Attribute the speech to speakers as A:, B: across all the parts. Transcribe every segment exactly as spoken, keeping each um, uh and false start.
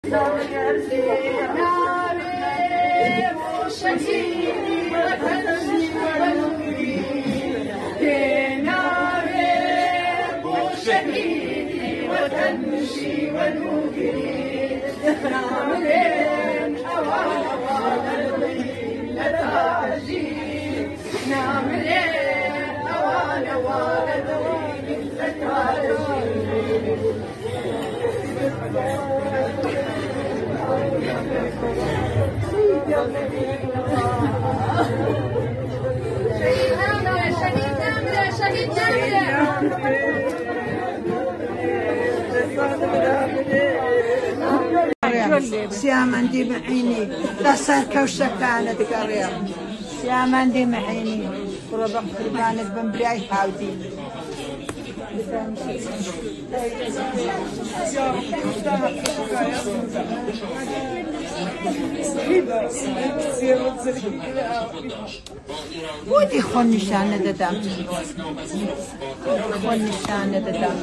A: سيامندي معيني تصير كوشة كانت قريب سيامندي معيني وربع قربانك بمبرياي حاودي ودي خون نشانه دادم خون نشانه دادم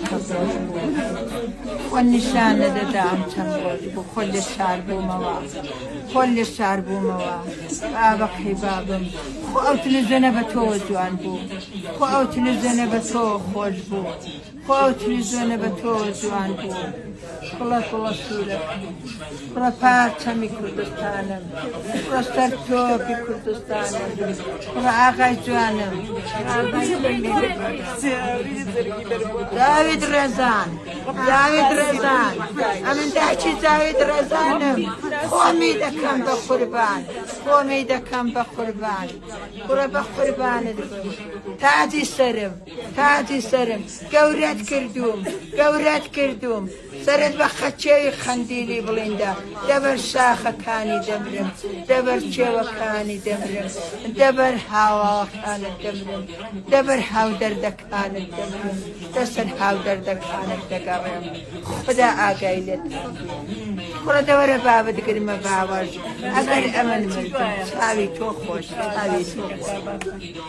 A: خون نشانه دادم بو خل شهر بو موا خل شهر بو موا بابا حبابم خو او تلزنه بتو جوان بو خو او تلزنه بتو خوش بو خو او تلزنه بتو جوان بو خلا خلا سوره خلا پرچمی کردستانم خلا سرتوپی کردستانم خلا آقای جوانم داوید رزان داوید رزان امن داچی داوید رزانم خومی دکم به قربان خومی دکم به قربان خلا به قربان تاجی سرم تاجی سرم گورت کردوم گورت کردوم سرت بخچه خندیلی بلنده دبر شاخ کانی دمرم دبر چوا کانی دمرم دبر هوا کانی دمرم دبر هاو درد کانی دمرم دستن هاو درد کانی دگرم خدا آگایلت خدا دور بابا دکریم بابا اگر امن مردم ساوی تو خوش ساوی تو خوش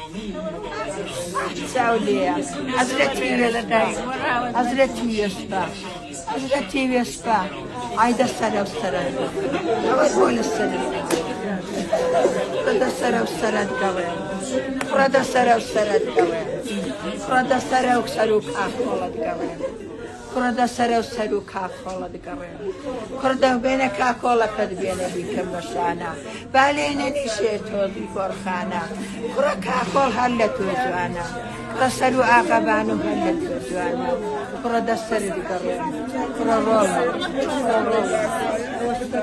A: ساولیا حضرت میرسپا حضرت میرسپا حضرت میرسپا عايدة السنة والسنة أقول السنة فرد السنة والسنة قوي فرد السنة والسنة قوي فرد السنة وسلوك أخولد قوي فرد السنة وسلوك أخولد قوي فرد بينك أخولد قد بينك بكمشانا بالين نشيتو دي فرخانا فرك أخول هلت وجوانا فرسلو أقبانو هلت وجوانا فرد السنة قوي فرد رولا فرد رولا